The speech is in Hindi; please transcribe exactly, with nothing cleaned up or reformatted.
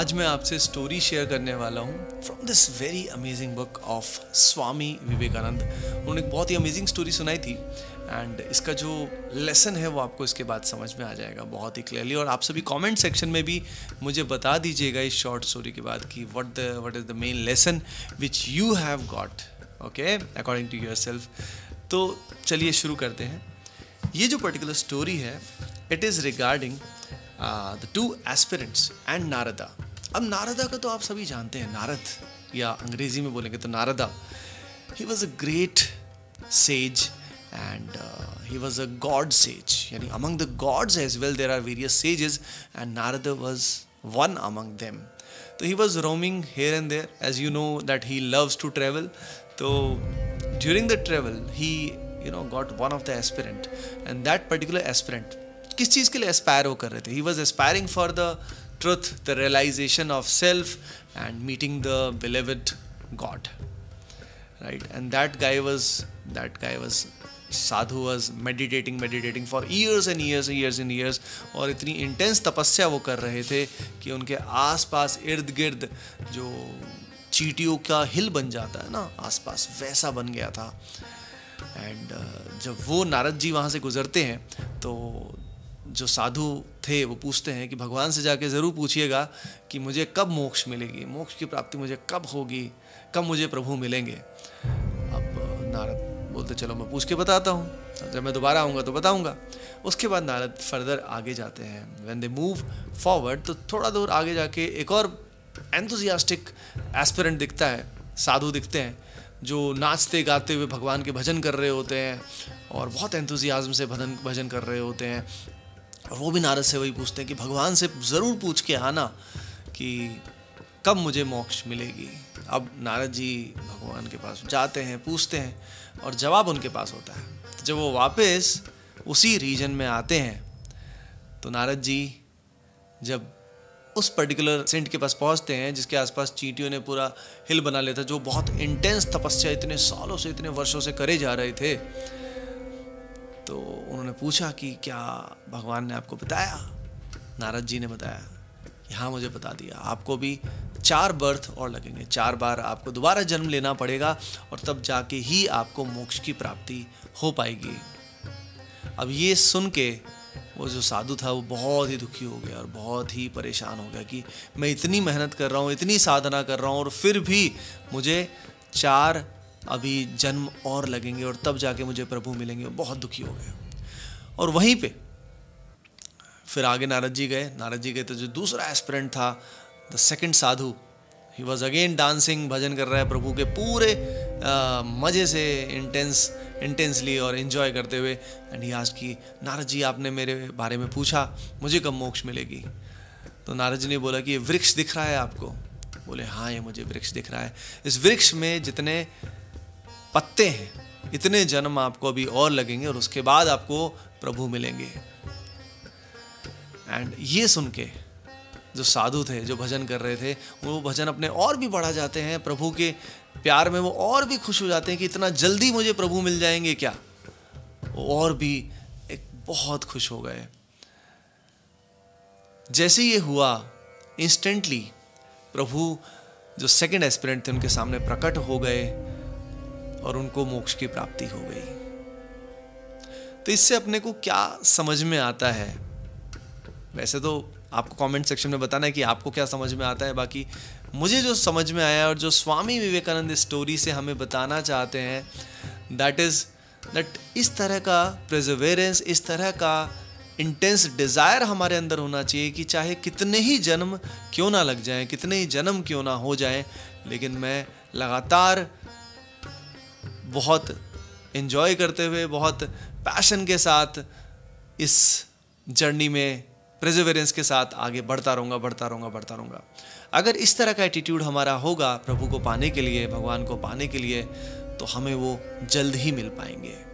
आज मैं आपसे स्टोरी शेयर करने वाला हूँ from this very amazing book of Swami Vivekananda. उन्होंने एक बहुत ही अमेजिंग स्टोरी सुनाई थी एंड इसका जो लेसन है वो आपको इसके बाद समझ में आ जाएगा बहुत ही क्लियरली। और आप सभी कमेंट सेक्शन में भी मुझे बता दीजिएगा इस शॉर्ट स्टोरी के बाद कि what the what is the main lesson which you have got, okay, according to yourself. तो चलिए शुरू करते हैं। ये जो पर्टिकुलर स्टोरी है it is regarding the two aspirants and Narada. अब नारदा का तो आप सभी जानते हैं, नारद या अंग्रेजी में बोलेंगे तो Narada. He was a great sage and he was a god sage, यानी among the gods as well there are various sages and Narada was one among them. तो he was roaming here and there, as you know that he loves to travel. तो during the travel he you know got one of the aspirant, and that particular aspirant किस चीज़ के लिए एस्पायर वो कर रहे थे? he was aspiring for the truth, the realization of self and meeting the beloved God, right? And that guy was that guy was Sadhu was meditating meditating for years and years and years and years, और इतनी इंटेंस तपस्या वो कर रहे थे कि उनके आसपास इर्द गिर्द जो चींटियों का हिल बन जाता है ना आसपास, वैसा बन गया था। एंड uh, जब वो नारद जी वहाँ से गुजरते हैं तो जो साधु थे वो पूछते हैं कि भगवान से जाके ज़रूर पूछिएगा कि मुझे कब मोक्ष मिलेगी, मोक्ष की प्राप्ति मुझे कब होगी, कब मुझे प्रभु मिलेंगे। अब नारद बोलते चलो मैं पूछ के बताता हूँ, जब मैं दोबारा आऊँगा तो बताऊँगा। उसके बाद नारद फर्दर आगे जाते हैं। व्हेन दे मूव फॉरवर्ड तो थोड़ा दूर आगे जाके एक और एंथुसियास्टिक एस्पिरेंट दिखता है, साधु दिखते हैं जो नाचते गाते हुए भगवान के भजन कर रहे होते हैं और बहुत एंथुसियाज्म से भजन भजन कर रहे होते हैं। और वो भी नारद से वही पूछते हैं कि भगवान से ज़रूर पूछ के आना कि कब मुझे मोक्ष मिलेगी। अब नारद जी भगवान के पास जाते हैं, पूछते हैं और जवाब उनके पास होता है। तो जब वो वापस उसी रीजन में आते हैं तो नारद जी जब उस पर्टिकुलर सेंट के पास पहुंचते हैं जिसके आसपास चींटियों ने पूरा हिल बना लिया था, जो बहुत इंटेंस तपस्या इतने सालों से इतने वर्षों से करे जा रहे थे। तो उन्होंने पूछा कि क्या भगवान ने आपको बताया? नारद जी ने बताया कि हाँ मुझे बता दिया, आपको भी चार बर्थ और लगेंगे, चार बार आपको दोबारा जन्म लेना पड़ेगा और तब जाके ही आपको मोक्ष की प्राप्ति हो पाएगी। अब ये सुन के वो जो साधु था वो बहुत ही दुखी हो गया और बहुत ही परेशान हो गया कि मैं इतनी मेहनत कर रहा हूँ, इतनी साधना कर रहा हूँ और फिर भी मुझे चार अभी जन्म और लगेंगे और तब जाके मुझे प्रभु मिलेंगे। बहुत दुखी हो गया। और वहीं पे फिर आगे नारद जी गए। नारद जी गए तो जो दूसरा एस्पिरेंट था, the second sadhu, he was again dancing, भजन कर रहा है प्रभु के पूरे आ, मज़े से इंटेंस इंटेंसली और इन्जॉय करते हुए। एंड ही आस्क्ड कि नारद जी आपने मेरे बारे में पूछा मुझे कब मोक्ष मिलेगी? तो नारद जी ने बोला कि ये वृक्ष दिख रहा है आपको? बोले हाँ ये मुझे वृक्ष दिख रहा है। इस वृक्ष में जितने पत्ते हैं इतने जन्म आपको अभी और लगेंगे और उसके बाद आपको प्रभु मिलेंगे। एंड ये सुन के जो साधु थे जो भजन कर रहे थे वो भजन अपने और भी बढ़ा जाते हैं, प्रभु के प्यार में वो और भी खुश हो जाते हैं कि इतना जल्दी मुझे प्रभु मिल जाएंगे क्या। वो और भी एक बहुत खुश हो गए। जैसे ये हुआ इंस्टेंटली प्रभु जो सेकंड एस्पिरेंट थे उनके सामने प्रकट हो गए और उनको मोक्ष की प्राप्ति हो गई। तो इससे अपने को क्या समझ में आता है? वैसे तो आपको कमेंट सेक्शन में बताना है कि आपको क्या समझ में आता है। बाकी मुझे जो समझ में आया और जो स्वामी विवेकानंद स्टोरी से हमें बताना चाहते हैं दैट इज़ दैट इस तरह का प्रेजर्वेरेंस, इस तरह का इंटेंस डिज़ायर हमारे अंदर होना चाहिए कि चाहे कितने ही जन्म क्यों ना लग जाएं, कितने ही जन्म क्यों ना हो जाएं, लेकिन मैं लगातार बहुत एंजॉय करते हुए, बहुत पैशन के साथ इस जर्नी में प्रेजर्वेरेंस के साथ आगे बढ़ता रहूँगा बढ़ता रहूँगा बढ़ता रहूँगा। अगर इस तरह का एटीट्यूड हमारा होगा प्रभु को पाने के लिए, भगवान को पाने के लिए, तो हमें वो जल्द ही मिल पाएंगे।